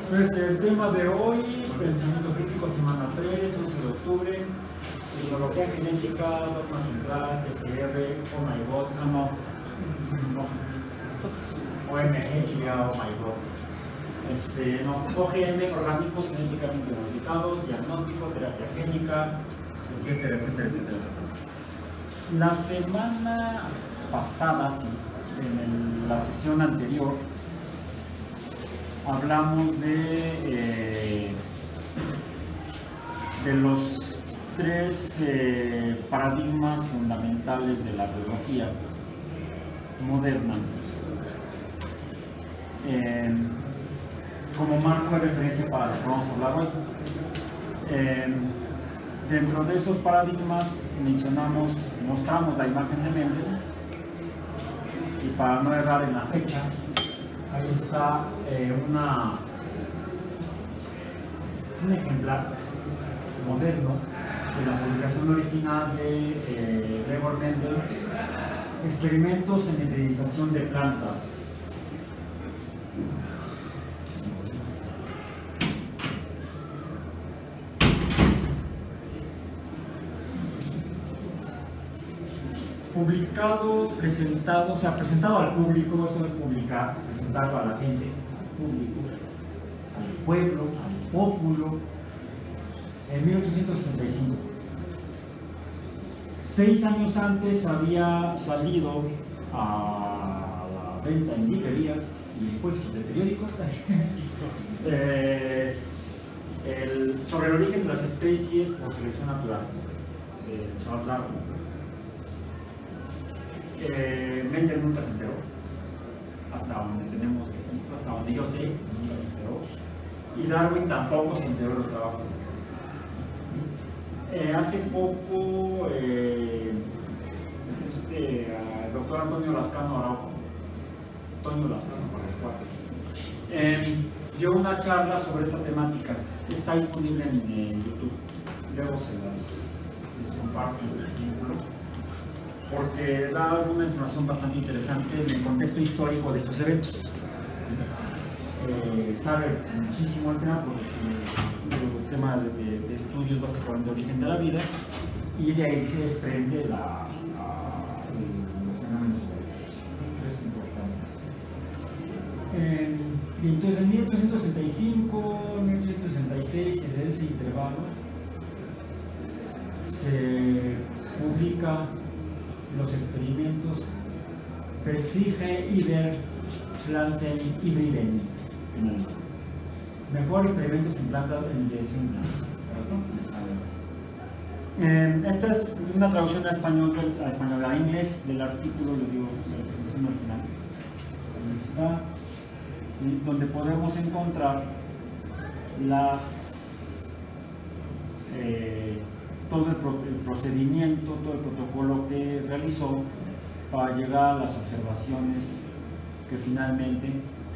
Pues el tema de hoy, pensamiento crítico, semana 3, 11 de octubre, tecnología genética, dogma central, PCR, oh my god, no, OMG sería oh my god. No, OGM, organismos genéticamente modificados, diagnóstico, terapia génica, etcétera, etcétera, etcétera, etcétera. La semana pasada, sí, en la sesión anterior, hablamos de los tres paradigmas fundamentales de la biología moderna como marco de referencia para lo que vamos a hablar hoy. Dentro de esos paradigmas mostramos la imagen de Mendel, y para no errar en la fecha, ahí está un ejemplar moderno de la publicación original de Gregor Mendel, experimentos en hibridización de plantas. Publicado, presentado, o sea, presentado al público, eso es publicar, presentarlo a la gente, al público, al pueblo, al pópulo, en 1865. 6 años antes había salido a la venta en librerías y puestos de periódicos sobre el origen de las especies por selección natural, de Charles Darwin. Mendel nunca se enteró, hasta donde tenemos registro, hasta donde yo sé, nunca se enteró, y Darwin tampoco se enteró de los trabajos. Hace poco el doctor Antonio Lascano Araujo, Antonio Lascano para los cuates, dio una charla sobre esta temática. Está disponible en YouTube, luego les comparto el vínculo, porque da alguna información bastante interesante en el contexto histórico de estos eventos. Sabe muchísimo el tema, porque el tema de estudios básicamente de origen de la vida, y de ahí se desprende los fenómenos biológicos. Es importante. Y entonces en 1865, 1866, desde ese intervalo, se publica los experimentos Persige Iber Pflanzen Hybriden, mejor experimentos en plantas en dirección plantas. Esta es una traducción a español a inglés del artículo, les digo, de la presentación original. Ahí está, donde podemos encontrar todo el procedimiento, todo el protocolo que realizó para llegar a las observaciones que finalmente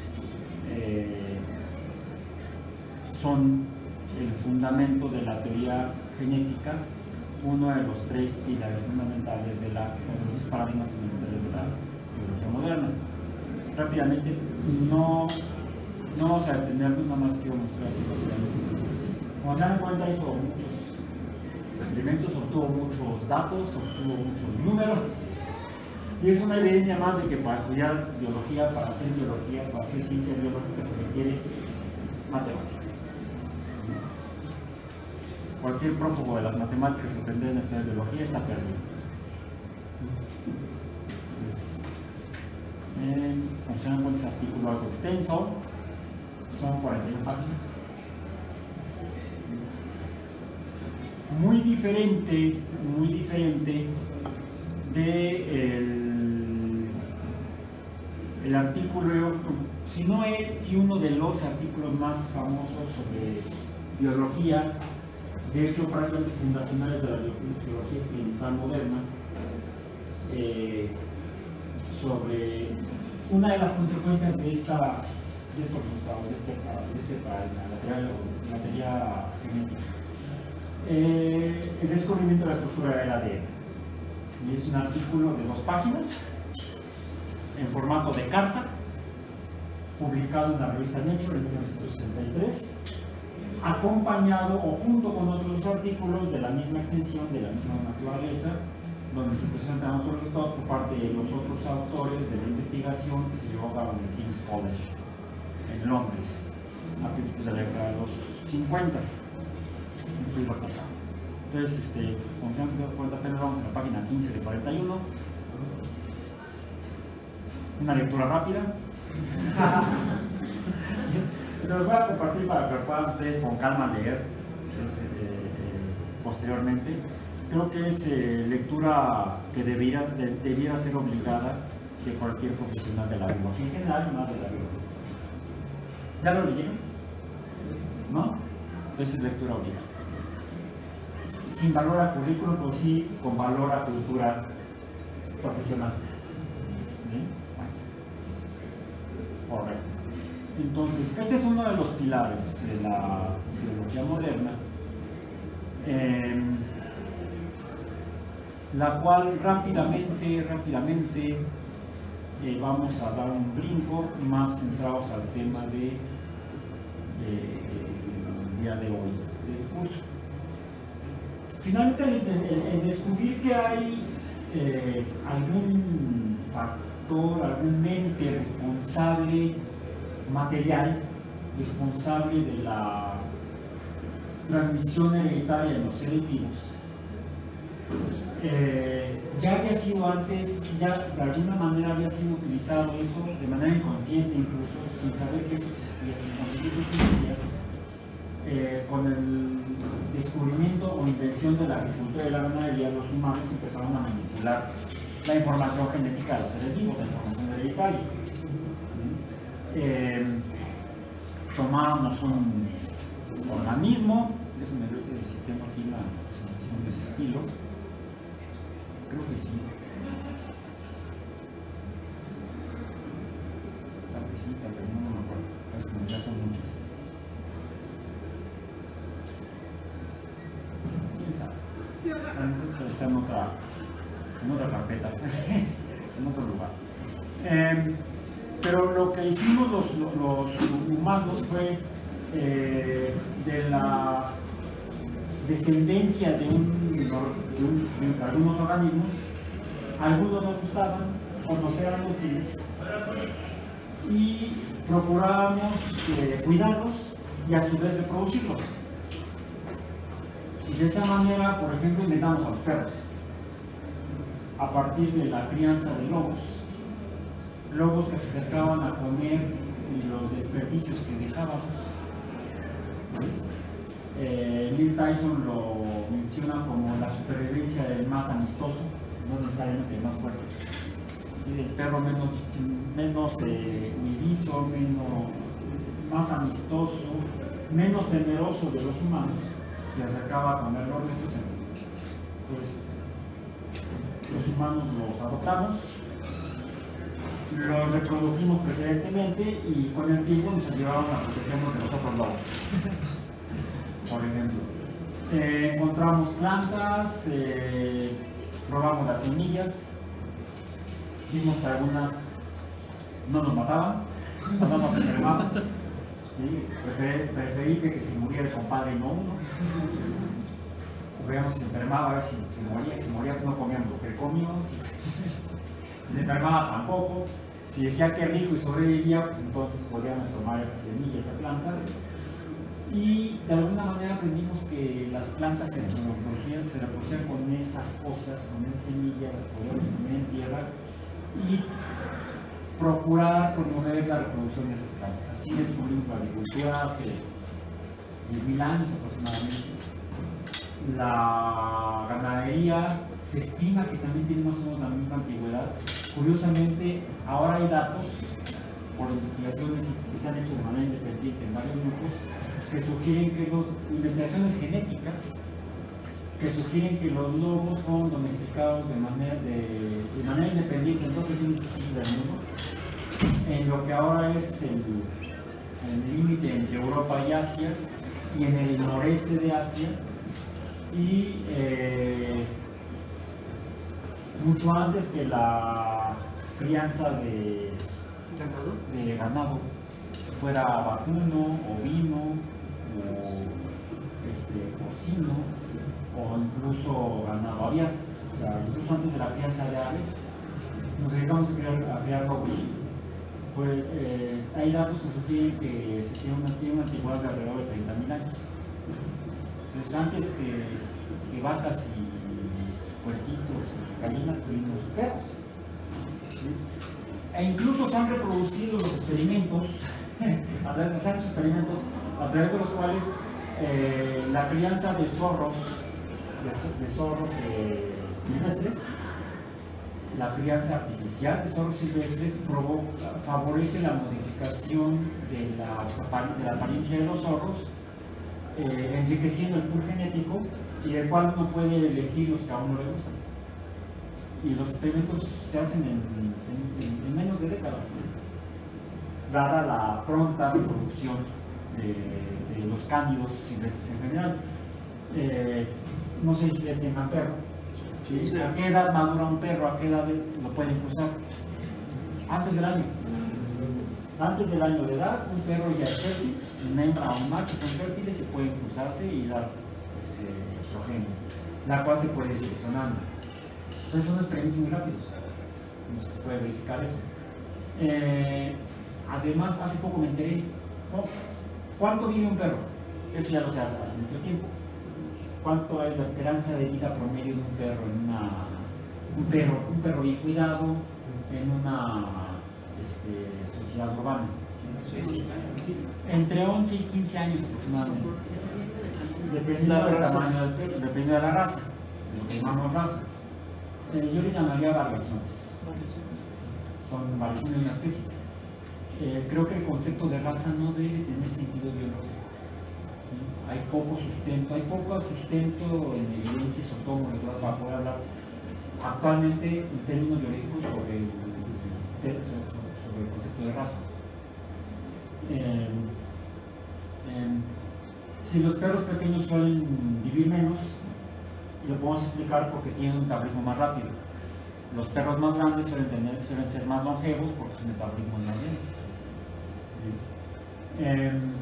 son el fundamento de la teoría genética, uno de los tres pilares fundamentales de los tres paradigmas fundamentales de la biología moderna. Rápidamente, no vamos a detenernos, nada más quiero mostrar así rápidamente. Como se dan cuenta, hizo muchos experimentos, obtuvo muchos datos, obtuvo muchos números, y es una evidencia más de que para estudiar biología, para hacer ciencia biológica, se requiere matemática. Cualquier prófugo de las matemáticas que aprende en estudiar biología está perdido. Como se dan cuenta, este artículo algo extenso, son 41 páginas. Muy diferente el artículo, si uno de los artículos más famosos sobre biología, de hecho prácticamente fundacionales de la biología experimental moderna, sobre una de las consecuencias de estos resultados, la teoría genética. El descubrimiento de la estructura del ADN. Y es un artículo de 2 páginas en formato de carta, publicado en la revista Nature en 1960. 1993, acompañado o junto con otros artículos de la misma extensión, de la misma naturaleza, donde se presentan otros resultados por parte de los otros autores de la investigación que se llevó a cabo en el King's College, en Londres, a principios de la década de los 50, del siglo pasado. Entonces, como se han dado cuenta, apenas vamos en la página 15 de 41. Una lectura rápida. Se los voy a compartir para que puedan ustedes con calma leer posteriormente. Creo que es lectura que debiera ser obligada de cualquier profesional de la biología en general, más de la biología. ¿Ya lo leyeron? ¿No? Entonces es lectura obligada. Sin valor a currículum, pero sí con valor a cultura profesional. ¿Bien? Bueno. Correcto. Entonces, este es uno de los pilares de la biología moderna, la cual rápidamente vamos a dar un brinco más centrados al tema del día de hoy del curso. Finalmente, el descubrir que hay algún factor, algún ente responsable material, responsable de la transmisión hereditaria en los seres vivos, ya había sido antes, ya de alguna manera había sido utilizado eso de manera inconsciente, incluso sin saber que eso existía, sin conseguir que existía, con el descubrimiento o invención de la agricultura y la ganadería. Los humanos empezaron a manipular la información genética de los seres vivos, la información hereditaria. Tomábamos un organismo, déjenme ver si tengo aquí una presentación de ese estilo, creo que sí, tal vez no me acuerdo, es como ya son muchas, quién sabe, está en otra carpeta, en otro lugar. Pero lo que hicimos los humanos fue de la descendencia de algunos organismos, algunos nos gustaban, otros eran útiles, y procurábamos cuidarlos y a su vez reproducirlos. Y de esa manera, por ejemplo, inventamos a los perros, a partir de la crianza de lobos que se acercaban a comer los desperdicios que dejábamos. Neil Tyson lo menciona como la supervivencia del más amistoso, no necesariamente el más fuerte. El perro menos huidizo, más amistoso, menos temeroso de los humanos, que acercaba a comer los restos. Pues los humanos los adoptamos, los reprodujimos preferentemente y con el tiempo nos ayudaron a protegernos de los otros lobos. Por ejemplo, encontramos plantas, probamos las semillas, vimos que algunas no nos mataban, no nos enfermaban. ¿Sí? Preferible que se muriera el compadre y no uno. O veamos si se enfermaba, a ver si moría, pues no comíamos lo que comió. Si se enfermaba tampoco, si decía que rico y sobrevivía, pues entonces podíamos tomar esa semilla, esa planta. Y de alguna manera aprendimos que las plantas se reproducían con esas cosas, con esas semillas, las podíamos poner en tierra y procurar promover la reproducción de esas plantas. Así descubrimos la agricultura hace 10.000 años aproximadamente. La ganadería se estima que también tiene más o menos la misma antigüedad. Curiosamente, ahora hay datos por investigaciones que se han hecho de manera independiente en varios grupos que sugieren que investigaciones genéticas que sugieren que los lobos fueron domesticados de manera independiente en todos los países del mundo, en lo que ahora es el límite entre Europa y Asia y en el noreste de Asia, y mucho antes que la crianza de ganado fuera vacuno, ovino, o porcino, o incluso ganado aviar. O sea, incluso antes de la crianza de aves, nos dedicamos a criar lobos. Hay datos que sugieren que se tiene una antigüedad de alrededor de 30.000 años. Entonces, antes que vacas y puerquitos y gallinas, tuvimos perros. ¿Sí? E incluso se han reproducido los experimentos, a través de los cuales la crianza de zorros silvestres, la crianza artificial de zorros silvestres favorece la modificación de la apariencia de los zorros, enriqueciendo el pool genético, y del cual uno puede elegir los que a uno le gustan. Y los experimentos se hacen en menos de décadas, dada la pronta reproducción de los cándidos silvestres en general. No sé si ustedes tengan perro. ¿Sí? ¿A qué edad madura un perro? ¿A qué edad lo pueden cruzar? Antes del año. Antes del año de edad, un perro ya es fértil, una hembra o un macho son fértiles, se pueden cruzarse y dar progenie, la cual se puede ir seleccionando. Entonces son experimentos muy rápidos en los que se puede verificar eso. Además, hace poco me enteré, ¿no? ¿Cuánto vive un perro? Esto ya lo sé hace mucho tiempo. ¿Cuánto es la esperanza de vida promedio de un perro un perro bien cuidado en una sociedad urbana? Entre 11 y 15 años aproximadamente, dependiendo del tamaño del perro, dependiendo de la raza, de lo que llamamos raza. Yo les llamaría variaciones. Son variaciones de una especie. Creo que el concepto de raza no debe tener sentido biológico. Hay poco sustento en evidencias o todo para poder hablar actualmente en términos biológicos sobre el concepto de raza. Si los perros pequeños suelen vivir menos, lo podemos explicar porque tienen un metabolismo más rápido. Los perros más grandes suelen ser más longevos porque su metabolismo es más lento.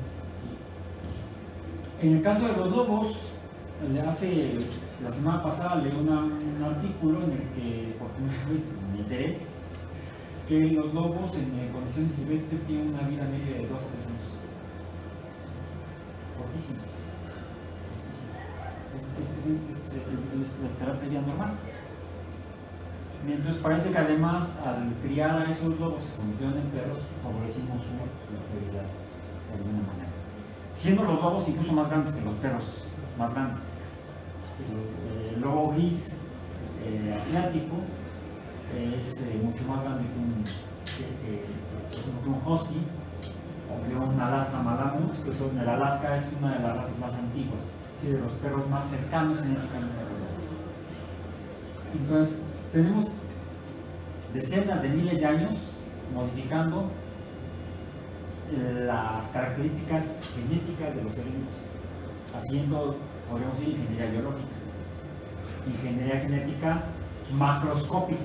En el caso de los lobos, la semana pasada leí un artículo en el que por primera vez me enteré que los lobos en condiciones silvestres tienen una vida media de 2 a 3 años. Cortísimo. La esperanza sería normal. Entonces parece que además al criar a esos lobos que se convirtieron en perros, favorecimos su prosperidad de alguna manera. Siendo los lobos incluso más grandes que los perros más grandes. El lobo gris asiático es mucho más grande que un husky o que un Alaska Malamut, que el Alaska es una de las razas más antiguas, ¿sí? De los perros más cercanos genéticamente a los lobos. Entonces, tenemos decenas de miles de años modificando las características genéticas de los seres vivos, haciendo, podríamos decir, ingeniería biológica, ingeniería genética macroscópica.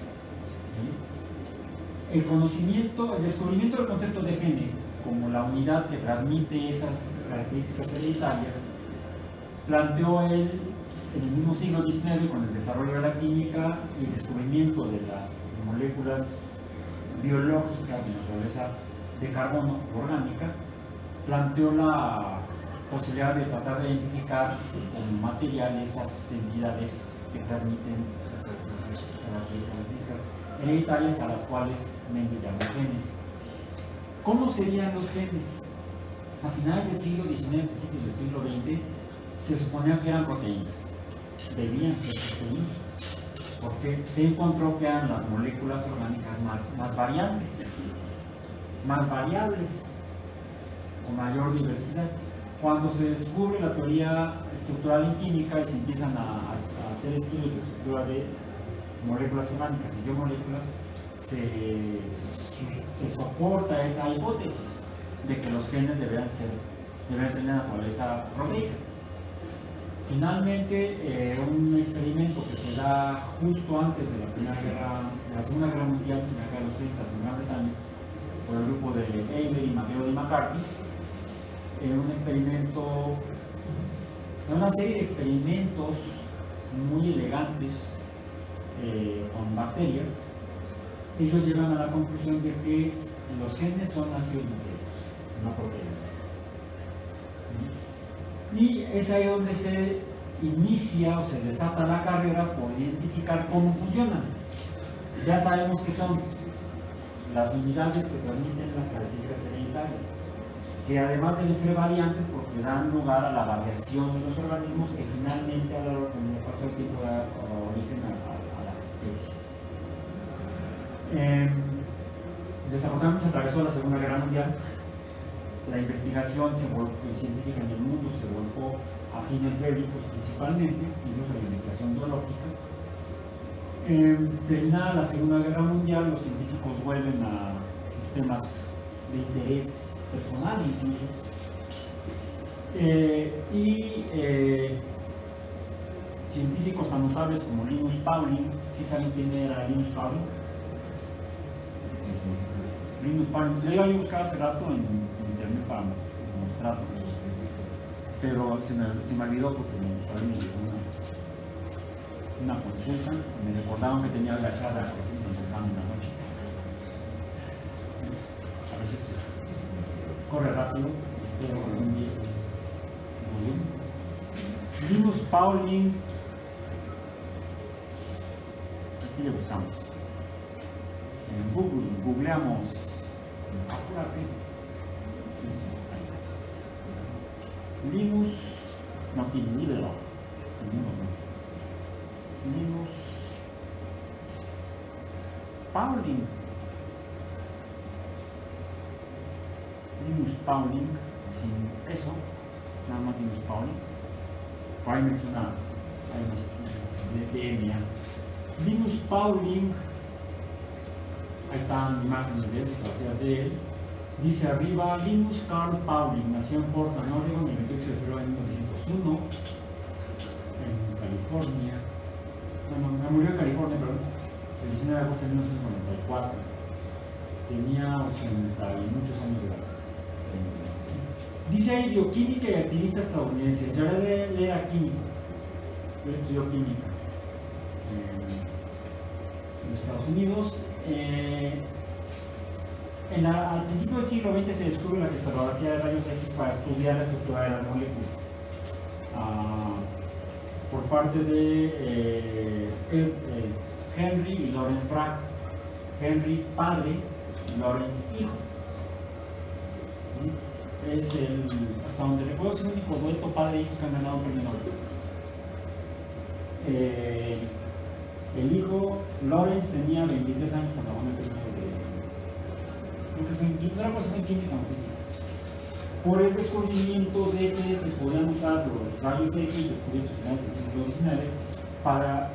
¿Sí? El descubrimiento del concepto de gene como la unidad que transmite esas características hereditarias planteó él en el mismo siglo XIX con el desarrollo de la química y el descubrimiento de las moléculas biológicas de naturaleza de carbono orgánica, planteó la posibilidad de tratar de identificar como material esas entidades que transmiten las características hereditarias a las cuales Mendel llamó genes. ¿Cómo serían los genes? A finales del siglo XIX, principios del siglo XX, se suponía que eran proteínas, debían ser proteínas, porque se encontró que eran las moléculas orgánicas más variantes, más variables, con mayor diversidad. Cuando se descubre la teoría estructural en química y se empiezan a hacer estudios de estructura de moléculas orgánicas y biomoléculas, se soporta esa hipótesis de que los genes deberían tener naturaleza proteica. Finalmente, un experimento que se da justo antes de la Segunda Guerra Mundial, en la década de los 30 en Gran Bretaña, por el grupo de Eiler y McLeod y McCarthy, un experimento, una serie de experimentos muy elegantes con bacterias. Ellos llegan a la conclusión de que los genes son ácidos nucleicos, no proteínas. Y es ahí donde se inicia o se desata la carrera por identificar cómo funcionan. Ya sabemos que son las unidades que permiten las características hereditarias, que además deben ser variantes porque dan lugar a la variación de los organismos que finalmente a lo largo del paso del tiempo da origen a las especies. Desafortunadamente se atravesó la Segunda Guerra Mundial, la investigación científica en el mundo se volcó a fines bélicos principalmente, incluso la investigación biológica. Terminada la Segunda Guerra Mundial, los científicos vuelven a sus temas de interés personal incluso, científicos tan notables como Linus Pauling. ¿Sí saben quién era Linus Pauling? Linus Pauling, le iba a buscar hace rato en internet para mostrarlo, pero se me olvidó porque me llegó una consulta, me recordaron que tenía la charla de examen en la noche. A veces corre rápido, espero con un día. Linus Pauling, aquí le buscamos. En Google, googleamos. Apúrate. Linus, no tiene ni de lo. Linus Pauling. Linus Pauling, sin eso, nada más Linus Pauling. Por ahí menciona de DNA. Linus Pauling, ahí están imágenes de él, fotografías de él. Dice arriba, Linus Carl Pauling nació en Portland, Oregon, el 28 de febrero de 1901, en California. No, murió en California, perdón, el 19 de agosto de 1994. Tenía 80 y muchos años de edad. Dice ahí bioquímica y activista estadounidense. Yo él era químico, él estudió química en los Estados Unidos. Al principio del siglo XX se descubre la cristalografía de rayos X para estudiar la estructura de las moléculas. Por parte de Henry y Lawrence Bragg. Henry padre, Lawrence hijo. Es hasta donde recuerdo, es el único dueto padre e hijo que han ganado un premio Nobel. El hijo, Lawrence, tenía 23 años cuando ganó el premio creo que fue en química o física, por el descubrimiento de que se podían usar los rayos X descubiertos a finales del siglo XIX para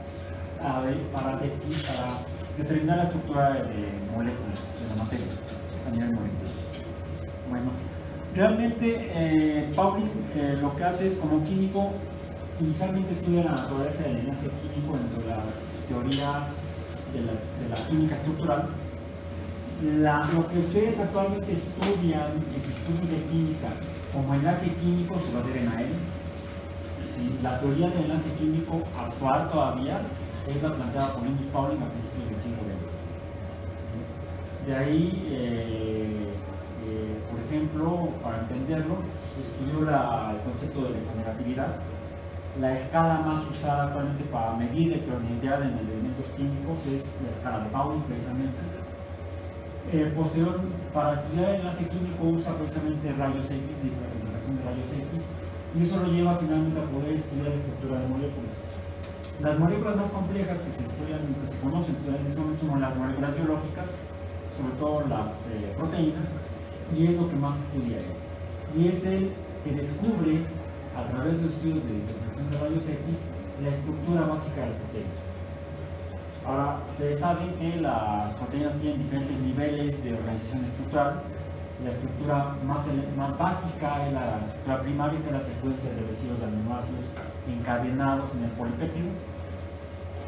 determinar la estructura de moléculas, de la materia, a nivel molecular. Bueno, realmente Pauling lo que hace es, como químico, inicialmente estudia la naturaleza del enlace químico dentro de la teoría de la química estructural. Lo que ustedes actualmente estudian en estudios de química como enlace químico se lo deben a él. Y la teoría del enlace químico actual todavía es la planteada por Linus Pauling a principios del siglo XX. De ahí, por ejemplo, para entenderlo, estudió el concepto de electronegatividad. La escala más usada actualmente para medir electronegatividad en elementos químicos es la escala de Pauling, precisamente. Posterior, para estudiar el enlace químico usa precisamente rayos X, diferenciación de rayos X, y eso lo lleva finalmente a poder estudiar la estructura de moléculas. Las moléculas más complejas que se estudian, que se conocen en este momento, son las moléculas biológicas, sobre todo las proteínas, y es lo que más estudia él. Y es el que descubre, a través de los estudios de diferenciación de rayos X, la estructura básica de las proteínas. Ahora, ustedes saben que las proteínas tienen diferentes niveles de organización estructural. La estructura más básica es la estructura primaria, que es la secuencia de residuos de aminoácidos encadenados en el polipéptido.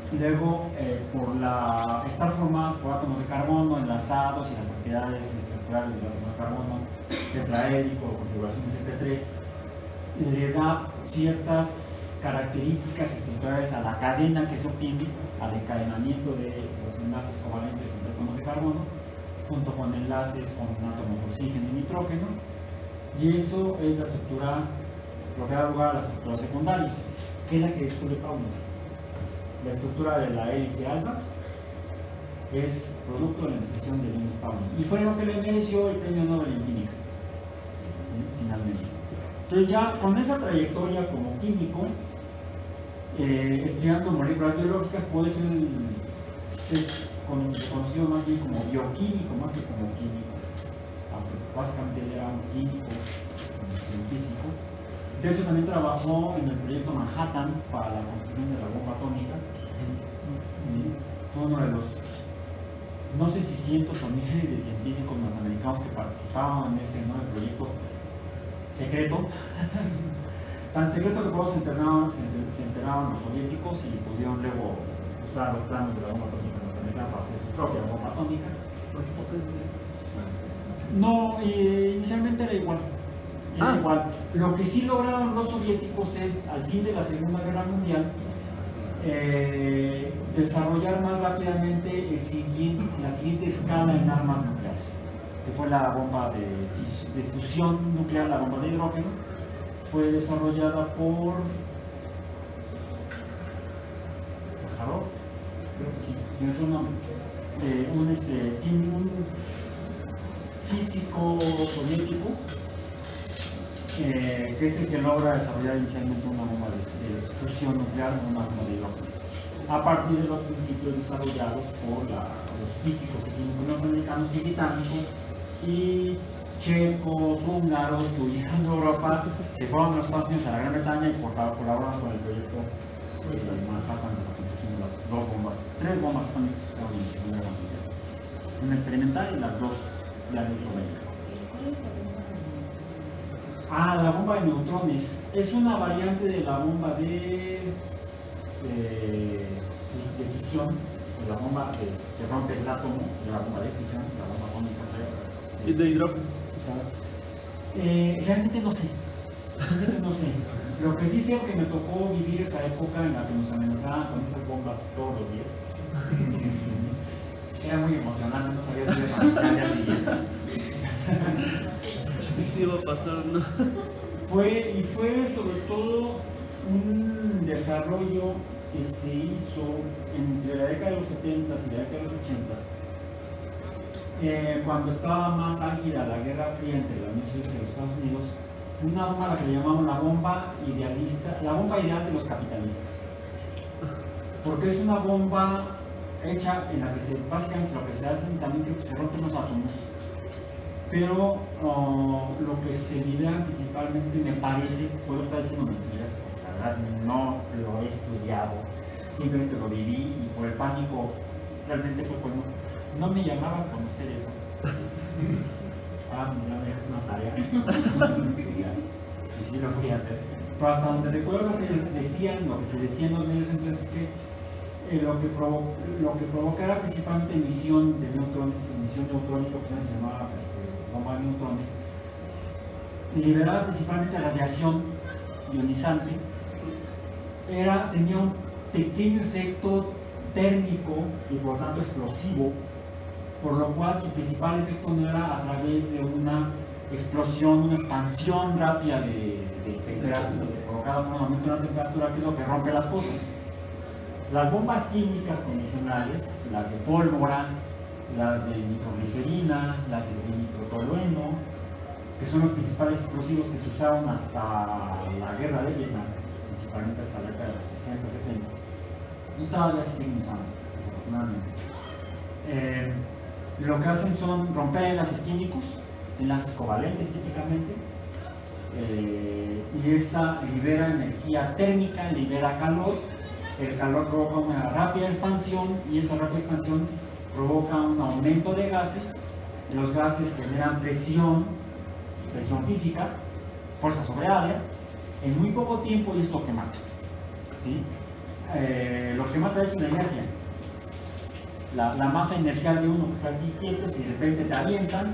Luego, por estar formadas por átomos de carbono enlazados y las propiedades estructurales del átomo de carbono, tetraédrico o configuración SP3, le da ciertas características estructurales a la cadena que se obtiene, al encadenamiento de los enlaces covalentes entre átomos de carbono, junto con enlaces con átomos de oxígeno y nitrógeno, y eso es la estructura, lo que da lugar a la estructura secundaria, que es la que descubre Pauli. La estructura de la hélice alfa es producto de la investigación de Linus Pauling y fue lo que le mereció el premio Nobel en química, finalmente. Entonces, ya con esa trayectoria como químico, estudiando moléculas biológicas, puede ser conocido más bien como bioquímico, más que como químico, aunque básicamente él era un químico, un científico. De hecho, también trabajó en el proyecto Manhattan para la construcción de la bomba atómica. Fue uno de los, no sé si cientos o miles de científicos norteamericanos que participaban en ese nuevo proyecto secreto. Tan secreto que todos se enteraron los soviéticos y pudieron luego usar los planos de la bomba atómica norteamericana para hacer su propia bomba atómica. Pues potente. No, inicialmente era igual. Igual. Lo que sí lograron los soviéticos es, al fin de la Segunda Guerra Mundial, desarrollar más rápidamente la siguiente escala en armas nucleares, que fue la bomba de fusión nuclear, la bomba de hidrógeno. Fue desarrollada por Sájarov, creo que sí, si no es un nombre, un físico soviético, que es el que logra desarrollar inicialmente una bomba de fusión nuclear, una bomba de hidrógeno, a partir de los principios desarrollados por los físicos y químicos norteamericanos y británicos y checos, húngaros que huyeron de Europa, se fueron a los Estados Unidos, a la Gran Bretaña y colaboraron con el proyecto de Manhattan de la construcción de las tres bombas atómicas que usaron en la Segunda Guerra Mundial, una experimental y las dos ya de uso bélico. La bomba de neutrones es una variante de la bomba de fisión, de la bomba que rompe el átomo, de la bomba de fisión, la bomba atómica. ¿Y de hidrógeno? Realmente no sé. Lo que sí sé es que me tocó vivir esa época en la que nos amenazaban con esas bombas todos los días. Era muy emocionante, no sabía si iba a pasar al día siguiente. Sí, iba a pasar, ¿no? Fue sobre todo un desarrollo que se hizo entre la década de los 70 y la década de los 80, cuando estaba más álgida la Guerra Fría entre la Unión Soviética y los Estados Unidos, una bomba a la que le llamaban la bomba idealista, la bomba ideal de los capitalistas, porque es una bomba hecha en la que básicamente lo que se hace también que se rompen los átomos, pero lo que se lidera principalmente, me parece, puedo estar diciendo mentiras, la verdad no lo he estudiado, simplemente lo viví y por el pánico realmente fue cuando no me llamaba a conocer eso. Me dejas una tarea y sí lo fui a hacer, pero hasta donde recuerdo lo que se decía en los medios entonces es que lo que provoca era principalmente emisión de neutrones, emisión neutrónica, que se llamaba bomba de neutrones, liberada principalmente radiación ionizante, tenía un pequeño efecto térmico y por tanto explosivo, por lo cual su principal efecto no era a través de una explosión, una expansión rápida de temperatura provocada por un aumento de la temperatura, que es lo que rompe las cosas. Las bombas químicas convencionales, las de pólvora, las de nitroglicerina, las de nitrotolueno, que son los principales explosivos que se usaron hasta la guerra de Vietnam, principalmente hasta la década de los 60, 70, y todavía se siguen usando, desafortunadamente. Lo que hacen son romper enlaces químicos, enlaces covalentes típicamente, y esa libera energía térmica, libera calor. El calor provoca una rápida expansión y esa rápida expansión provoca un aumento de gases. Los gases generan presión física, fuerza sobre área, en muy poco tiempo, y es lo que mata. ¿Sí? lo que mata de hecho es la inercia. La masa inercial de uno que está aquí quieto, si de repente te avientan,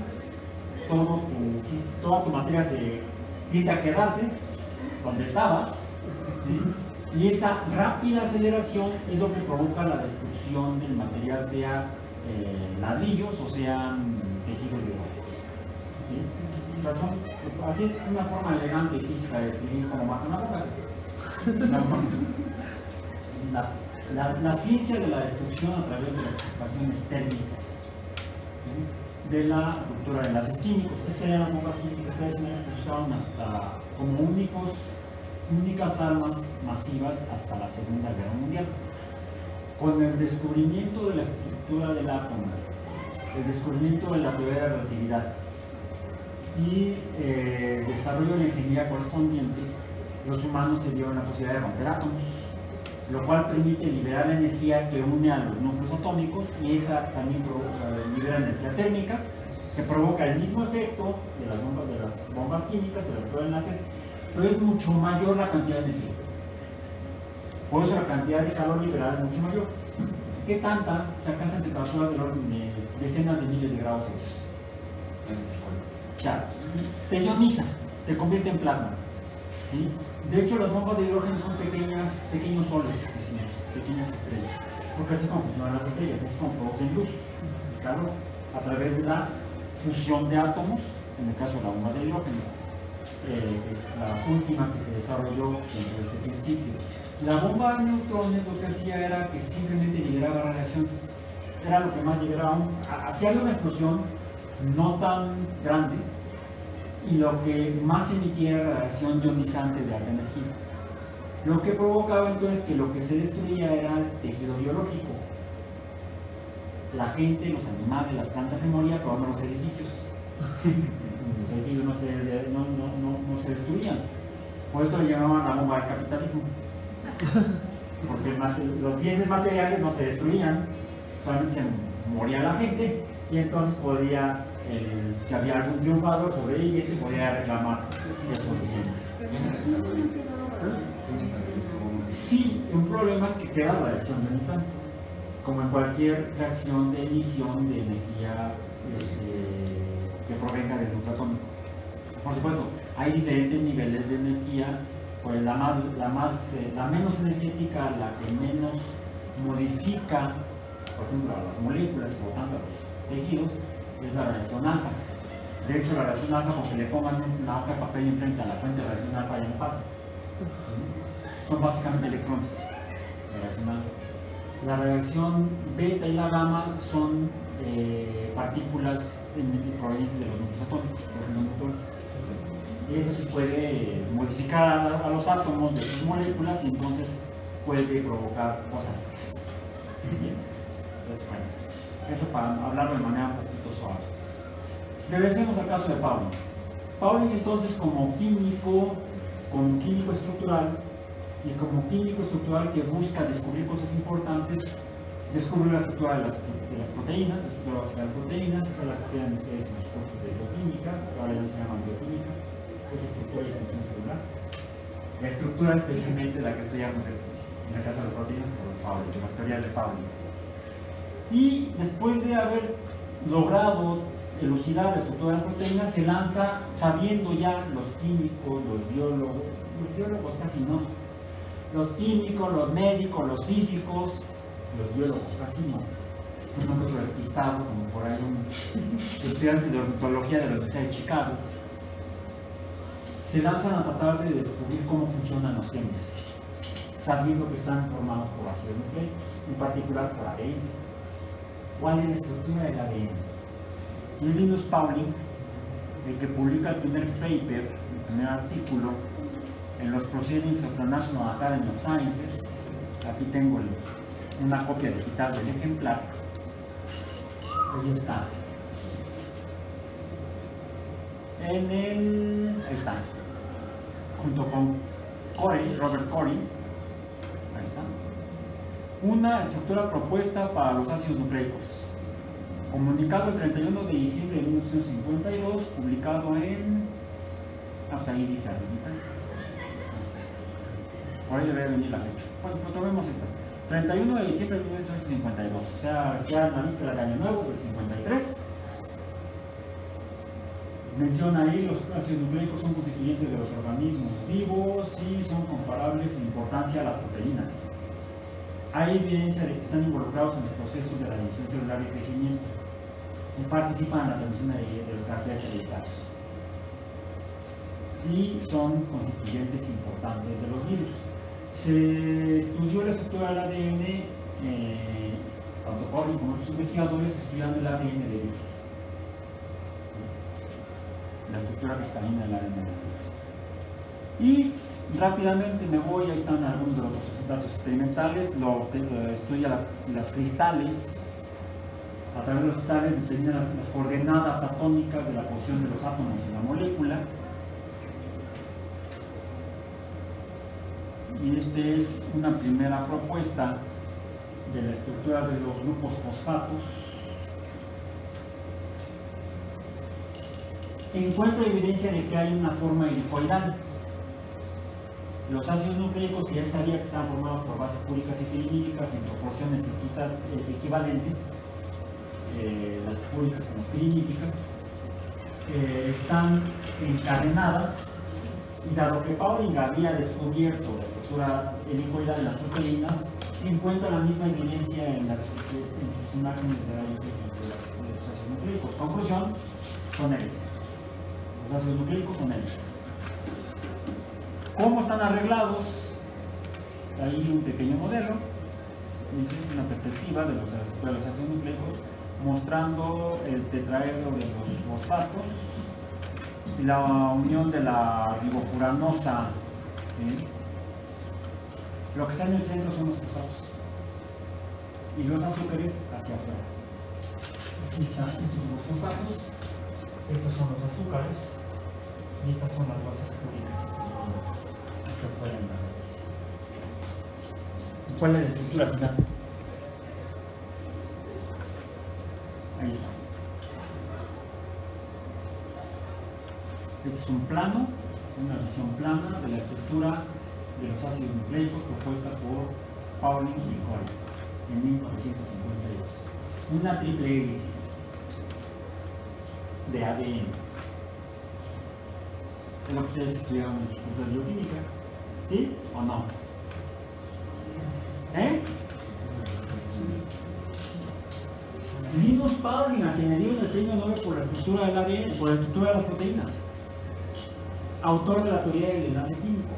toda tu materia se tiende a quedarse donde estaba, ¿sí? Y esa rápida aceleración es lo que provoca la destrucción del material, sea ladrillos o sean tejidos biológicos, ¿sí? O sea, así es una forma elegante y física de describir cómo matan a rocas. La ciencia de la destrucción a través de las ecuaciones térmicas, ¿sí? De la ruptura de enlaces químicos. Esas serían las bombas químicas tradicionales que se usaban hasta como únicas armas masivas hasta la Segunda Guerra Mundial. Con el descubrimiento de la estructura del átomo, el descubrimiento de la teoría de la relatividad y el desarrollo de la ingeniería correspondiente, los humanos se dieron la posibilidad de romper átomos, lo cual permite liberar la energía que une a los núcleos atómicos, y esa también libera energía térmica, que provoca el mismo efecto de las bombas químicas, de la ruptura de enlaces, pero es mucho mayor la cantidad de energía. Por eso la cantidad de calor liberada es mucho mayor. ¿Qué tanta? Se alcanzan temperaturas del orden de decenas de miles de grados Celsius. O sea, te ioniza, te convierte en plasma, ¿sí? De hecho, las bombas de hidrógeno son pequeños soles, decimos, pequeñas estrellas, porque así es como funcionan las estrellas, es como producen luz, claro, a través de la fusión de átomos, en el caso de la bomba de hidrógeno, es la última que se desarrolló dentro de este principio. La bomba de neutrones lo que hacía era que simplemente liberaba radiación, era lo que más liberaba, hacía una explosión no tan grande, y lo que más emitía era radiación ionizante de alta energía. Lo que provocaba entonces que lo que se destruía era el tejido biológico. La gente, los animales, las plantas se morían, pero no los edificios. Los edificios no se destruían. Por eso le llamaban la bomba del capitalismo. Porque los bienes materiales no se destruían, solamente se moría la gente, y entonces podía, si había algún triunfador sobreviviente, podía reclamar esos bienes. Sí, un problema es que queda la reacción ionizante, como en cualquier reacción de emisión de energía que provenga del núcleo atómico. Por supuesto, hay diferentes niveles de energía, pues la menos energética, la que menos modifica, por ejemplo, a las moléculas y por tanto a los tejidos, es la radiación alfa. De hecho, la radiación alfa, con que le pongan una hoja de papel enfrente a la fuente de radiación alfa, ya no pasa. Son básicamente electrones, la radiación alfa. La radiación beta y la gamma son partículas provenientes de los núcleos atómicos, los neutrones. Y eso se puede modificar a los átomos de sus moléculas, y entonces puede provocar cosas feas. Entonces, bueno, eso para hablarlo de manera un poquito suave. Regresemos al caso de Pauling. Pauling, entonces, como químico estructural, y como químico estructural que busca descubrir cosas importantes, descubrió la estructura de las proteínas, la estructura básica de las proteínas. Esa es la que estudian ustedes en los cursos de bioquímica, ahora ya no se llaman bioquímica, esa estructura y función celular. La estructura especialmente la que estudiamos en el caso de las proteínas, por Pauling, de las teorías de Pauling. Y después de haber logrado elucidar la estructura de las proteínas, se lanza sabiendo ya los químicos, los biólogos casi no, los químicos, los médicos, los físicos, los biólogos casi no. Un nombre despistado, como por ahí un estudiante de ornitología de la Universidad de Chicago, se lanzan a tratar de descubrir cómo funcionan los genes, sabiendo que están formados por ácidos nucleicos, en particular por ADN. ¿Cuál es la estructura del ADN? Linus Pauling, el que publica el primer paper, el primer artículo en los Proceedings of the National Academy of Sciences, aquí tengo una copia digital del ejemplar, ahí está, ahí está, junto con Robert Corey, ahí está, una estructura propuesta para los ácidos nucleicos, comunicado el 31 de diciembre de 1952, publicado en, pues ahí dice arribita, Por ahí debe venir la fecha. Bueno, pues tomemos esta. 31 de diciembre de 1952. O sea, ya en la víspera de Año Nuevo, del 53. Menciona ahí los ácidos nucleicos son constituyentes de los organismos vivos y son comparables en importancia a las proteínas. Hay evidencia de que están involucrados en los procesos de la división celular y crecimiento y participan en la transmisión de los caracteres hereditarios. Y son constituyentes importantes de los virus. Se estudió la estructura del ADN, tanto Pauling como otros investigadores estudiando el ADN de virus. La estructura cristalina del ADN de virus. Y rápidamente me voy, ahí están algunos de los datos experimentales, estudia los cristales, a través de los cristales determina las coordenadas atómicas de la posición de los átomos en la molécula. Y esta es una primera propuesta de la estructura de los grupos fosfatos. Encuentra evidencia de que hay una forma helicoidal. Los ácidos nucleicos, que ya sabía que estaban formados por bases púricas y pirimídicas en proporciones equivalentes, las púricas con las pirimídicas, están encadenadas. Y dado que Pauling había descubierto la estructura helicoidal de las proteínas, encuentra la misma evidencia en sus imágenes de rayos X de los ácidos nucleicos. Conclusión, son hélices. Los ácidos nucleicos son hélices. ¿Cómo están arreglados? Hay un pequeño modelo, es una perspectiva de los ácidos nucleicos, mostrando el tetraedro de los fosfatos, la unión de la ribofuranosa. Lo que está en el centro son los fosfatos y los azúcares hacia afuera. Aquí están, estos son los fosfatos, estos son los azúcares y estas son las bases púricas y pirimídicas hacia afuera en la raíz. ¿Cuál es la estructura final? Ahí está. Este es un plano, una visión plana de la estructura de los ácidos nucleicos propuesta por Pauling y Cole en 1952. Una triple hélice de ADN. Es lo que ustedes estudiaron en su curso de bioquímica. ¿Sí o no? Linus Pauling, a quien le dieron el premio Nobel por la estructura del ADN, por la estructura de las proteínas. Autor de la teoría del enlace químico,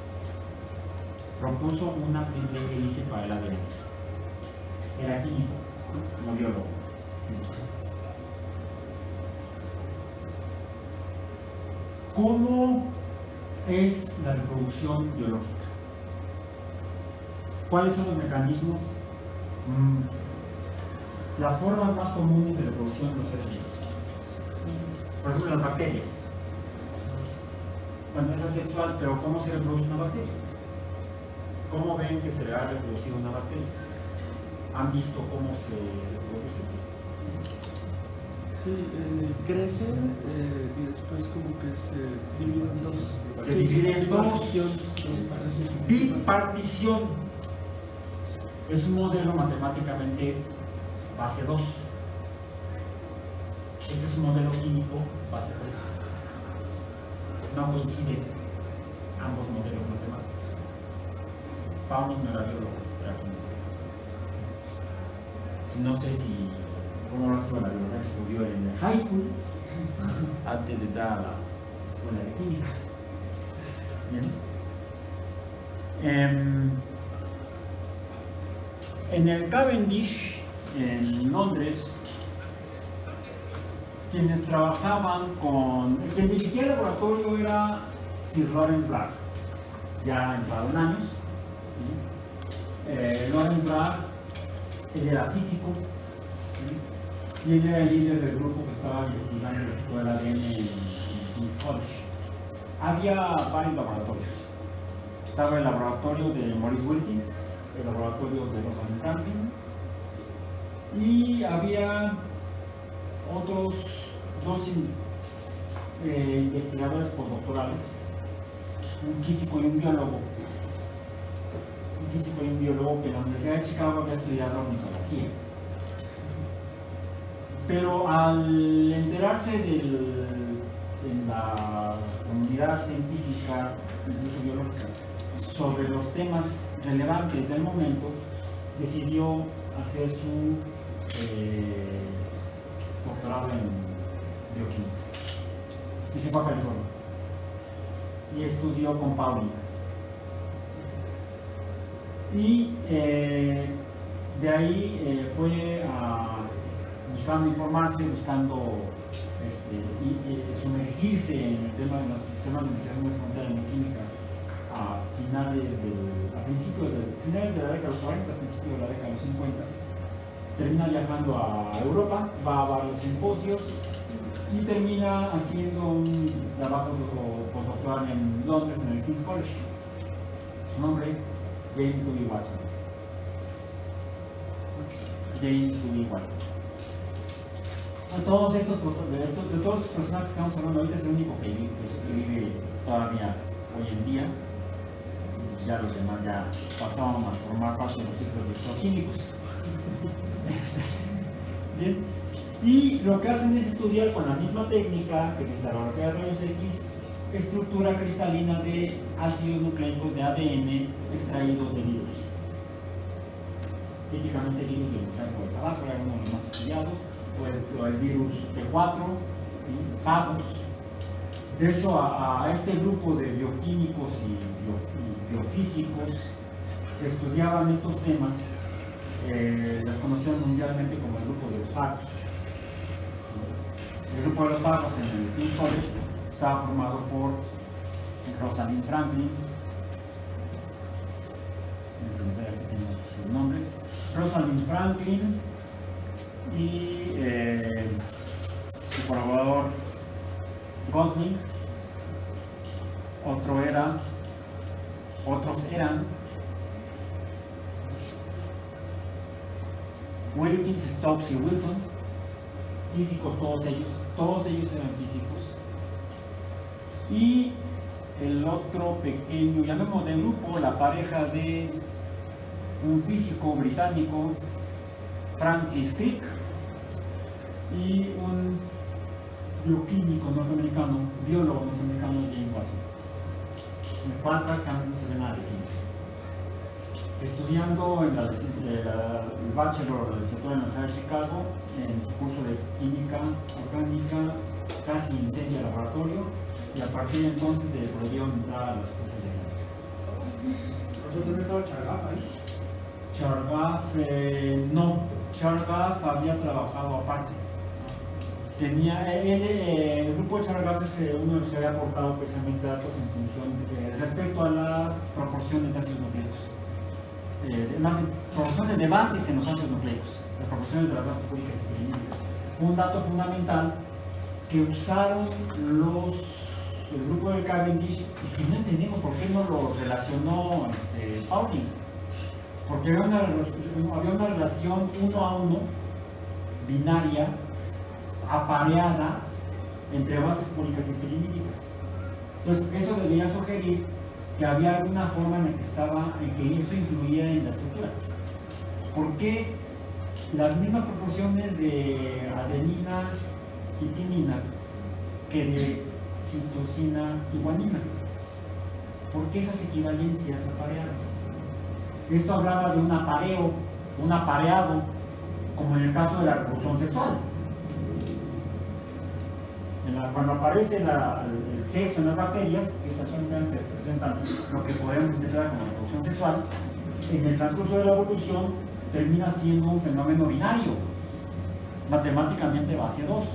propuso una triple hélice para el ADN. Era químico, no biólogo. ¿Cómo es la reproducción biológica? ¿Cuáles son los mecanismos? Las formas más comunes de reproducción de los seres vivos. Por ejemplo, las bacterias. Bueno, es asexual, pero ¿cómo se reproduce una bacteria? ¿Cómo ven que se le ha reproducido una bacteria? ¿Han visto cómo se reproduce? Sí, crece y después como que se divide en dos. Se divide en dos. Bipartición. Es un modelo matemáticamente base 2. Este es un modelo químico base 3. No coinciden ambos modelos matemáticos. Pauling no era biólogo, era químico. No sé si cómo ha sido la biología que estudió en el high school antes de entrar a la escuela de química. Bien. En el Cavendish, en Londres, quienes trabajaban con... Quien dirigía el laboratorio era Sir Lawrence Bragg, ya entrado en años. Lawrence Bragg, él era físico, y él era el líder del grupo que estaba investigando el estudio del ADN en King's College. Había varios laboratorios. Estaba el laboratorio de Maurice Wilkins, el laboratorio de Rosalind Franklin, y había otros dos investigadores postdoctorales, un físico y un biólogo, físico y un biólogo que en la Universidad de Chicago había estudiado ornitología. Pero al enterarse en la comunidad científica, incluso biológica, sobre los temas relevantes del momento, decidió hacer su doctorado en bioquímica. Y se fue a California. Y estudió con Pauling. Y de ahí fue buscando informarse, buscando sumergirse en el tema de los temas de investigación de frontera en química a finales de la década de los 40, principios de la década de los 50. Termina viajando a Europa, va a varios simposios y termina haciendo un trabajo postdoctoral en Londres, en el King's College. Su nombre, James W. Watson. James W. Watson. De todos estos personajes que estamos hablando ahorita es el único que vive todavía hoy en día. Pues ya los demás ya pasaron a formar parte de los ciclos bioquímicos. Bien. Y lo que hacen es estudiar con la misma técnica de cristalografía de rayos X estructura cristalina de ácidos nucleicos de ADN extraídos de virus. Típicamente virus del mosaico de tabaco, era uno de los más estudiados, o el virus T4, ¿sí? Fagos. De hecho, a este grupo de bioquímicos y biofísicos que estudiaban estos temas, los conocían mundialmente como el grupo de los fagos. El grupo de los fagos en el King's College estaba formado por Rosalind Franklin, aquí tengo sus nombres, Rosalind Franklin y su colaborador Gosling. Otros eran Wilkins, Stokes y Wilson, físicos todos ellos eran físicos. Y el otro pequeño, llamemos de grupo, la pareja de un físico británico, Francis Crick, y un bioquímico norteamericano, biólogo norteamericano, James Watson. En el cual prácticamente no se ve nada de química. Estudiando en el bachelor de licenciatura en la Universidad de Chicago, en el curso de química orgánica, casi incendia el laboratorio, y a partir de entonces prohibieron entrar a los cursos de química. ¿Por dónde estaba Chargaff ahí? Chargaff, no, Chargaff había trabajado aparte. El grupo de Chargaff es uno de los que había aportado precisamente datos en función respecto a las proporciones de ácidos nucleicos. Proporciones de bases en los ácidos nucleicos, las proporciones de las bases púricas y pirimídicas. Fue un dato fundamental que usaron el grupo del Cavendish y que no entendemos por qué no lo relacionó Pauling. Porque había una relación 1 a 1 binaria, apareada entre bases púricas y pirimídicas. Entonces, eso debería sugerir que había alguna forma en que esto influía en la estructura. ¿Por qué las mismas proporciones de adenina y timina que de citosina y guanina? ¿Por qué esas equivalencias apareadas? Esto hablaba de un apareo, un apareado, como en el caso de la reproducción sexual. Cuando aparece el sexo en las bacterias, que estas son las que representan lo que podemos interpretar como reproducción sexual, en el transcurso de la evolución termina siendo un fenómeno binario, matemáticamente base 2.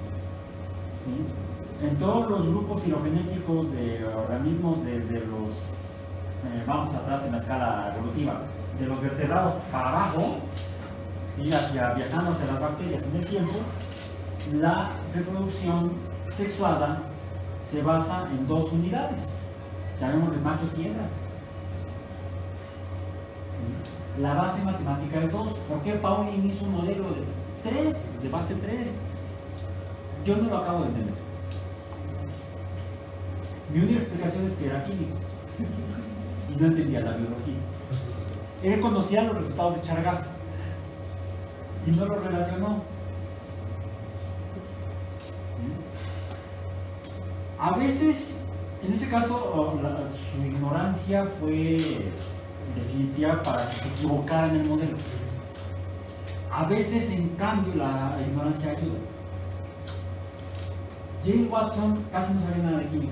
¿Sí? En todos los grupos filogenéticos de organismos, desde los, vamos atrás en la escala evolutiva, de los vertebrados para abajo y viajando hacia las bacterias en el tiempo, la reproducción sexuada se basa en 2 unidades, llamémosles machos y hembras. La base matemática es 2. ¿Por qué Pauling hizo un modelo de 3, de base 3? Yo no lo acabo de entender. Mi única explicación es que era químico y no entendía la biología. Él conocía los resultados de Chargaff y no los relacionó. A veces, en este caso, su ignorancia fue definitiva para que se equivocara en el modelo. A veces, en cambio, la ignorancia ayuda. James Watson casi no sabía nada de química.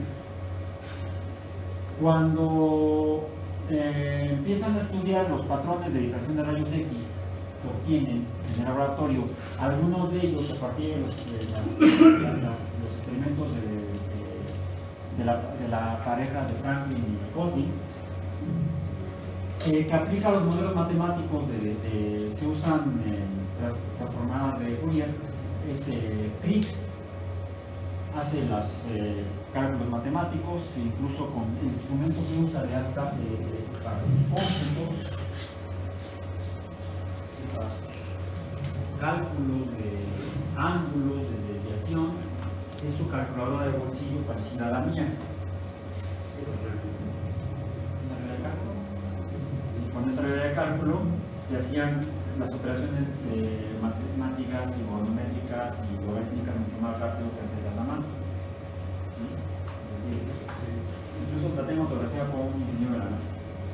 Cuando empiezan a estudiar los patrones de difracción de rayos X que obtienen en el laboratorio, algunos de ellos a partir de los experimentos de la pareja de Franklin y Cosby, que aplica los modelos matemáticos se usan transformadas de Fourier, Crick hace los cálculos matemáticos, incluso con el instrumento que usa de alta para sus cómputos, para sus cálculos de ángulos, de desviación, es su calculadora de bolsillo parecida a la mía. Esta es una regla de cálculo. Y con esta regla de cálculo se hacían las operaciones matemáticas, trigonométricas y logarítmicas mucho más rápido que hacerlas a mano. Incluso la tengo fotografía con un ingeniero de la NASA.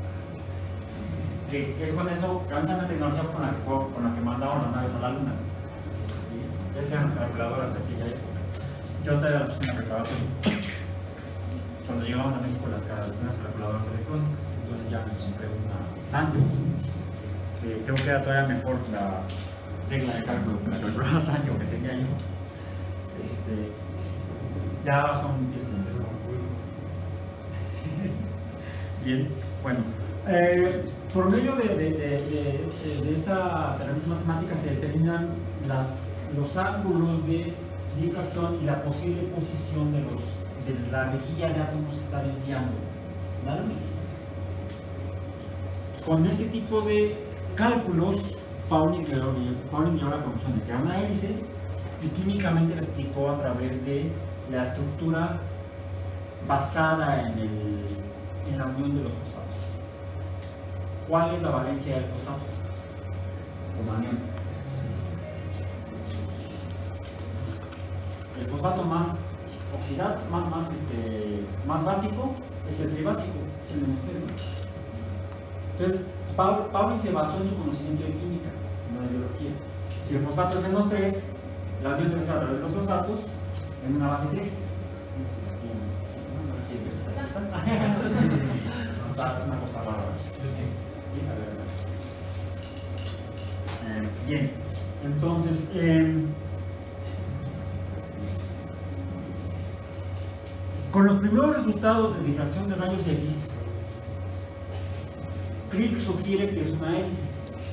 Que es con eso, esa la tecnología con la que mandaron las naves a la Luna. Esas eran las calculadoras de aquella época. Yo todavía las usé en la preparatoria. Cuando llegaban a México las primeras calculadoras electrónicas, entonces ya me compré una Sanyo. Creo que era todavía mejor la regla de cálculo que la calculadora Sanyo que tenía yo. Ya son 10 años. Bien, bueno. Por medio de esas herramientas matemáticas se determinan los ángulos de difracción y la posible posición de la rejilla de átomos que está desviando la luz. Con ese tipo de cálculos, Pauling llegó a la conclusión de que era una hélice y químicamente la explicó a través de la estructura basada en la unión de los fosfatos. ¿Cuál es la valencia del fosfato? Como anión. El fosfato más oxidado, más básico es el tribásico, es el menos 3. Entonces, Pauling se basó en su conocimiento de química, no de biología. Si el fosfato es menos 3, la unión debe ser a través de los fosfatos en una base 3. Es una cosa rara. Bien, entonces con los primeros resultados de difracción de rayos X, Crick sugiere que es una hélice.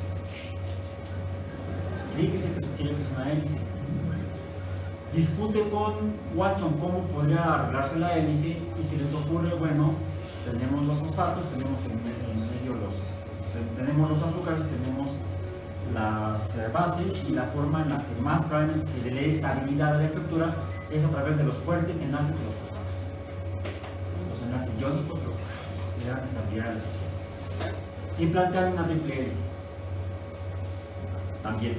Crick es el que sugiere que es una hélice. Discute con Watson cómo podría arreglarse la hélice y si les ocurre, bueno, tenemos los fosfatos, tenemos en medio tenemos los azúcares, tenemos las bases y la forma en la que más probablemente se le dé estabilidad a la estructura es a través de los fuertes enlaces de los fosfatos. Los enlaces iónicos le dan estabilidad a la estructura. Y plantear una triple hélice. También.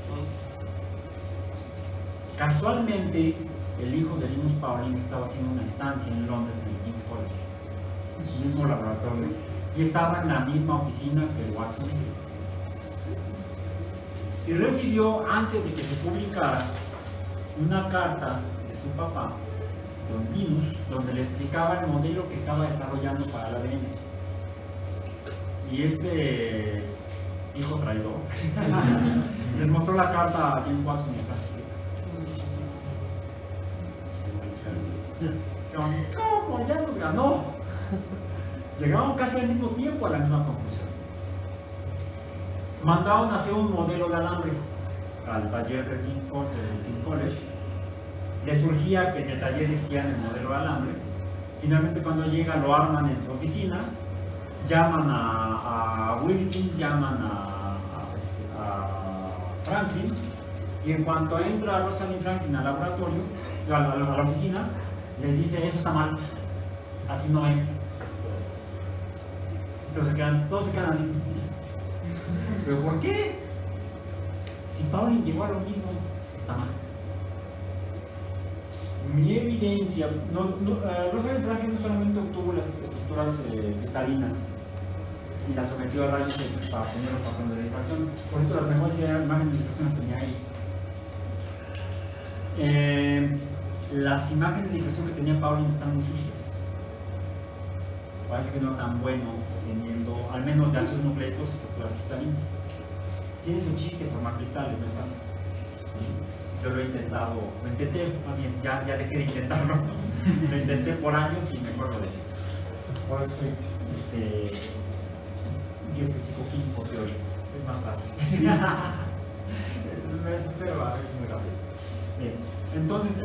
Casualmente, el hijo de Linus Pauling estaba haciendo una estancia en Londres en el King's College, el mismo laboratorio, y estaba en la misma oficina que Watson. Y recibió, antes de que se publicara, una carta de su papá, don Linus, donde le explicaba el modelo que estaba desarrollando para el ADN. Y este hijo traidor les mostró la carta a James Watson y ¿cómo? Ya nos ganó. Llegaron casi al mismo tiempo a la misma conclusión. Mandaron a hacer un modelo de alambre al taller del King's College. Le surgía que en el taller hicieran el modelo de alambre. Finalmente, cuando llega, lo arman en su oficina, llaman a Wilkins, llaman a Franklin, y en cuanto entra Rosalind Franklin al laboratorio, a la oficina, les dice: eso está mal, así no es. Entonces todos se quedan así. ¿Pero por qué? Si Pauling llegó a lo mismo, está mal. Mi evidencia, Rosalind Franklin no solamente obtuvo las estructuras cristalinas y las sometió a rayos X para poner los patrones de difracción. Por eso las mejores imágenes de difracción las tenía ahí. Las imágenes de difracción que tenía Pauling están muy sucias. Parece que no es tan bueno teniendo, al menos de ácidos nucleicos, estructuras cristalinas. Tiene su chiste formar cristales, no es fácil. Yo lo he intentado, más bien, ya dejé de intentarlo. Lo intenté por años y me acuerdo de eso. Por eso soy biofísico químico teórico, es más fácil. Me desespero a veces muy rápido. Bien, entonces,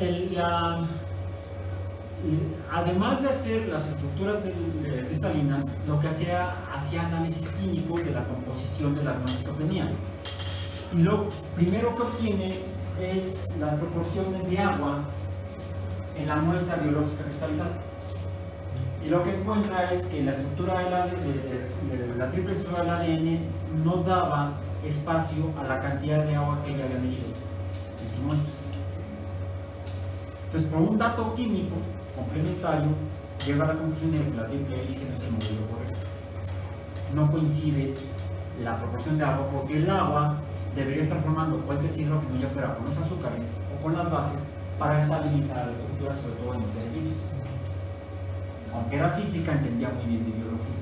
además de hacer las estructuras cristalinas, lo que hacía análisis químicos de la composición de las muestras que obtenía. Y lo primero que obtiene es las proporciones de agua en la muestra biológica cristalizada. Y lo que encuentra es que la estructura la triple estructura del ADN no daba espacio a la cantidad de agua que ella había medido en sus muestras. Entonces, por un dato químico complementario, llega a la conclusión de que la triple hélice no es el modelo correcto. No coincide la proporción de agua, porque el agua debería estar formando puentes hidrógeno, ya fuera con los azúcares o con las bases, para estabilizar la estructura, sobre todo en los seres vivos. Aunque era física, entendía muy bien de biología.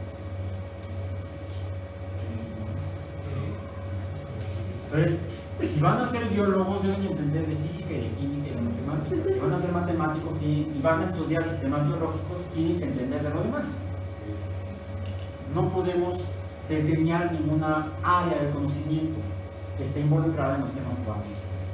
Entonces, si van a ser biólogos, deben entender de física y de química y de matemáticas. Si van a ser matemáticos y van a estudiar sistemas biológicos, tienen que entender de lo demás. No podemos desdeñar ninguna área del conocimiento que esté involucrada en los temas que vamos.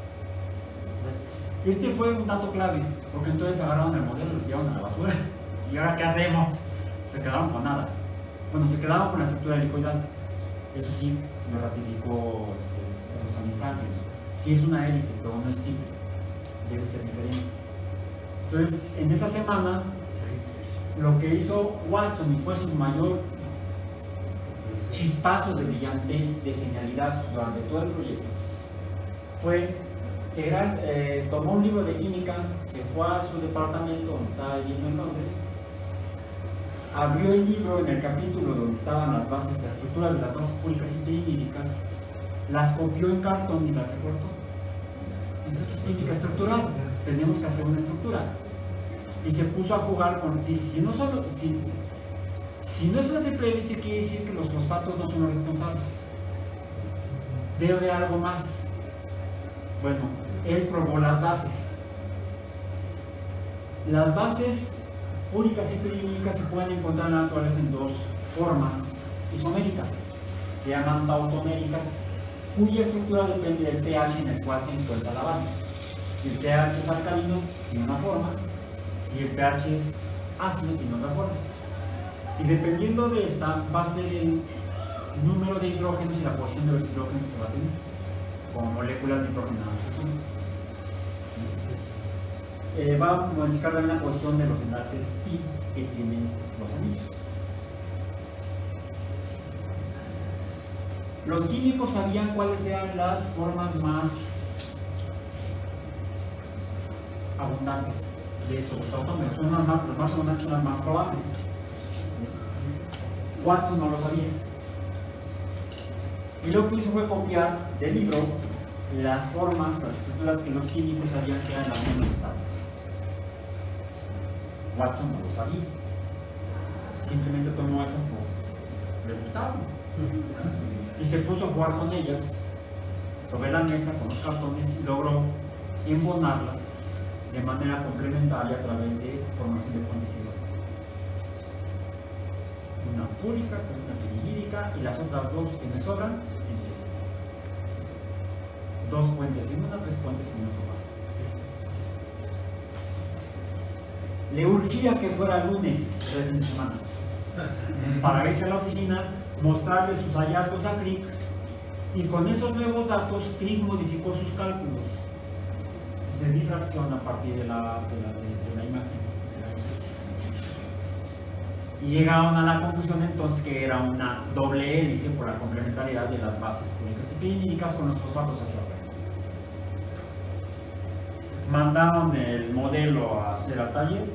Este fue un dato clave, porque entonces agarraron el modelo y lo llevaron a la basura. ¿Y ahora qué hacemos? Se quedaron con nada. Bueno, se quedaron con la estructura helicoidal. Eso sí, lo ratificó Rosalind Franklin. Si es una hélice, pero no es triple, debe ser diferente. Entonces, en esa semana, lo que hizo Watson, y fue su mayor chispazo de brillantez, de genialidad durante todo el proyecto, fue que tomó un libro de química, se fue a su departamento donde estaba viviendo en Londres, abrió el libro en el capítulo donde estaban las bases, las estructuras de las bases púricas y pirimídicas, las copió en cartón y las recortó. Esto es química estructural, tenemos que hacer una estructura. Y se puso a jugar con, si no es una triple hélice, quiere decir que los fosfatos no son los responsables. Debe haber algo más. Bueno, él probó las bases. Las bases púricas y pirimídicas se pueden encontrar en la naturaleza en dos formas isoméricas. Se llaman tautoméricas, cuya estructura depende del pH en el cual se encuentra la base. Si el pH es alcalino, tiene una forma. Si el pH es ácido, tiene otra forma. Y dependiendo de esta, va a ser el número de hidrógenos y la posición de los hidrógenos que va a tener, como moléculas nitrogenadas que son. Va a modificar también la posición de los enlaces I que tienen los anillos. Los químicos sabían cuáles eran las formas más abundantes de esos autómeros. Las más abundantes son las más probables. Watson no lo sabía. Y lo que hizo fue copiar del libro las formas, las estructuras que los químicos sabían que eran las menos estables. Watson no lo sabía. Simplemente tomó esas porque le gustaban. Y se puso a jugar con ellas sobre la mesa con los cartones y logró embonarlas de manera complementaria a través de formación de puentes hidrógenos. Una púrica con una pirimídica y las otras dos que me sobran, entonces, dos puentes en una, tres puentes en otro. Le urgía que fuera lunes del fin de semana para irse a la oficina, mostrarle sus hallazgos a Crick, y con esos nuevos datos Crick modificó sus cálculos de difracción a partir de la imagen. Y llegaron a la conclusión entonces que era una doble hélice por la complementariedad de las bases públicas y clínicas con los fosfatos hacia afuera. Mandaron el modelo a hacer al taller,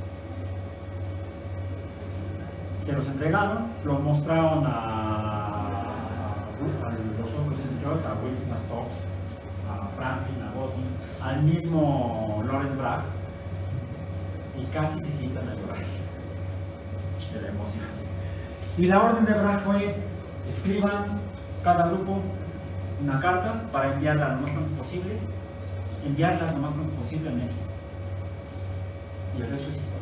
se los entregaron, lo mostraron a los otros investigadores, a Wilson, a Stokes, a Franklin, a Godwin, al mismo Lawrence Bragg, y casi se sientan a llorar de la emoción. Y la orden de Bragg fue: escriban cada grupo una carta para enviarla lo más pronto posible, enviarla lo más pronto posible a México. Y el resto es historia.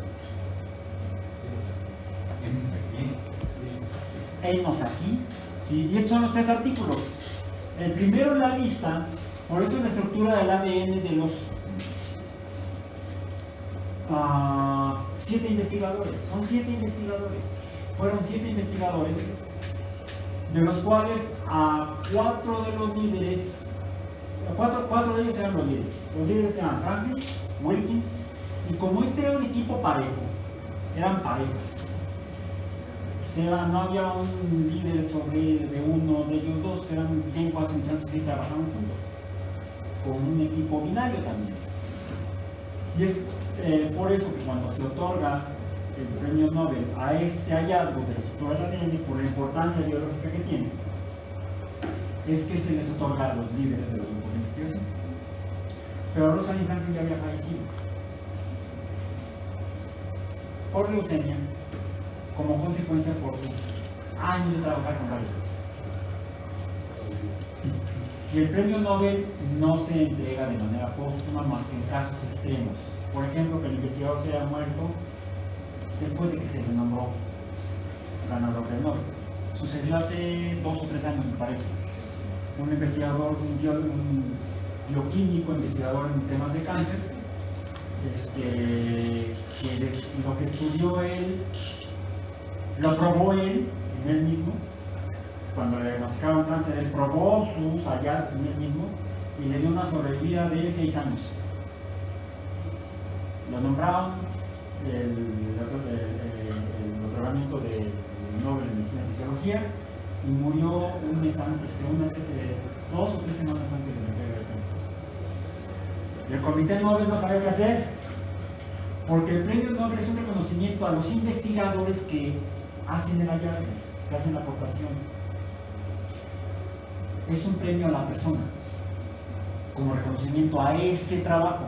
Hemos aquí, ¿sí? Y estos son los 3 artículos. El primero en la lista, por eso la estructura del ADN de los 7 investigadores. Son 7 investigadores. Fueron 7 investigadores, de los cuales a 4 de los líderes, 4 de ellos eran los líderes. Los líderes eran Franklin, Wilkins, y como este era un equipo parejo, eran pareja. O sea, no había un líder sobre de uno de ellos dos, eran lenguas en francés y trabajaban juntos, con un equipo binario también. Y es por eso que cuando se otorga el premio Nobel a este hallazgo de la estructura del ADN, por la importancia biológica que tiene, es que se les otorga a los líderes de los grupos de investigación. Pero Rosalind Franklin ya había fallecido por leucemia, como consecuencia por sus años de trabajar con rayos X. Y el premio Nobel no se entrega de manera póstuma más que en casos extremos. Por ejemplo, que el investigador se haya muerto después de que se le nombró ganador del Nobel. Sucedió hace 2 o 3 años, me parece. Un investigador, un bioquímico, investigador en temas de cáncer, que lo que estudió él, lo probó él en él mismo. Cuando le diagnosticaron cáncer, él probó sus hallazgos en él mismo y le dio una sobrevida de 6 años. Lo nombraron el otorgamiento del Nobel de Medicina y Fisiología y murió un mes antes, 2 o 3 semanas antes de la entrega del premio. Y el Comité Nobel no sabe qué hacer, porque el premio Nobel es un reconocimiento a los investigadores que hacen el hallazgo, que hacen la aportación. Es un premio a la persona, como reconocimiento a ese trabajo,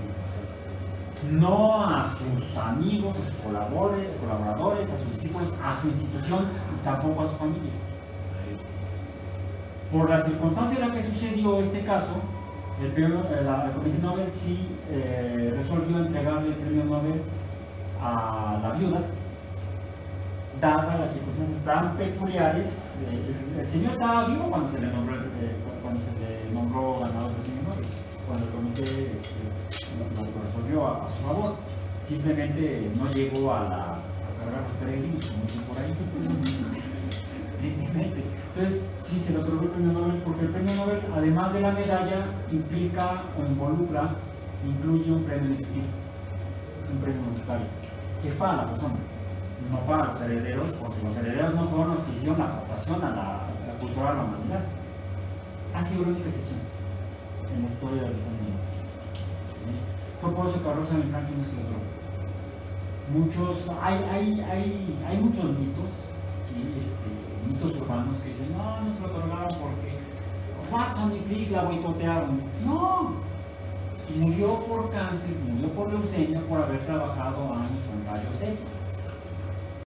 no a sus amigos, a sus colaboradores, a sus discípulos, a su institución y tampoco a su familia. Por la circunstancia en la que sucedió este caso, el Comité Nobel sí resolvió entregarle el premio Nobel a la viuda, dadas las circunstancias tan peculiares. El señor estaba vivo cuando se le nombró ganador del premio Nobel, cuando el comité lo resolvió a su favor. Simplemente no llegó a cargar los peregrinos, como dicen por ahí, tristemente. Entonces, sí se le otorgó el premio Nobel, porque el premio Nobel, además de la medalla, implica o incluye un premio en efectivo, un premio monetario, que es para la persona, no para los herederos, porque los herederos no fueron los que hicieron la aportación a la cultura de la humanidad. Ha sido la única excepción en la historia del premio Nobel. Fue por eso que a Rosalind Franklin no se le otorgó. Hay muchos mitos, ¿sí? Mitos urbanos que dicen, no se lo otorgaron porque Watson y Crick la boicotearon. No, murió por cáncer, murió por leucemia por haber trabajado años en rayos X.